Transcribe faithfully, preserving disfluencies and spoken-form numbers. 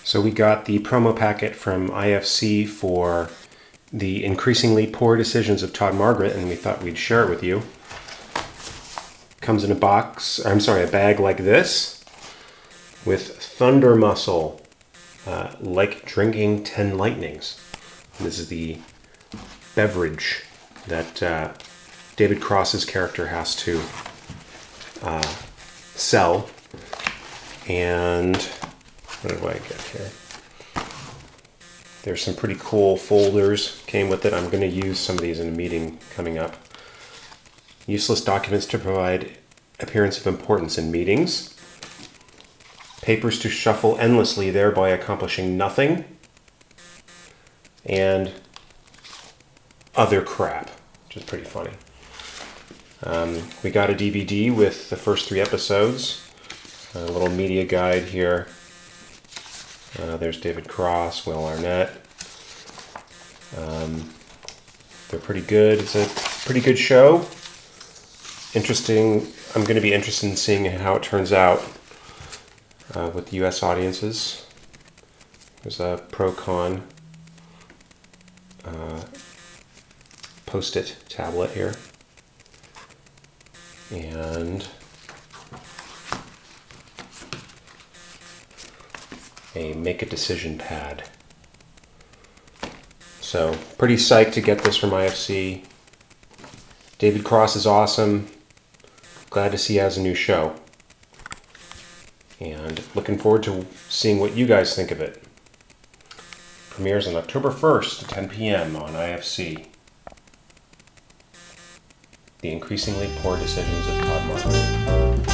So we got the promo packet from I F C for the increasingly poor decisions of Todd Margaret, and we thought we'd share it with you. Comes in a box, I'm sorry, a bag like this with Thunder Muscle, uh, like drinking ten lightnings. And this is the beverage that uh, David Cross's character has to uh, sell. And what do I get here? There's some pretty cool folders came with it. I'm going to use some of these in a meeting coming up. Useless documents to provide appearance of importance in meetings. Papers to shuffle endlessly, thereby accomplishing nothing. And other crap, which is pretty funny. Um, we got a D V D with the first three episodes. A little media guide here. Uh, there's David Cross, Will Arnett. Um, they're pretty good. It's a pretty good show. Interesting. I'm going to be interested in seeing how it turns out uh, with U S audiences. There's a pro-con uh, post-it tablet here. And a make a decision pad. So pretty psyched to get this from I F C. David Cross is awesome. Glad to see he has a new show. And looking forward to seeing what you guys think of it. Premieres on October first at ten p m on I F C. The Increasingly Poor Decisions of Todd Margaret.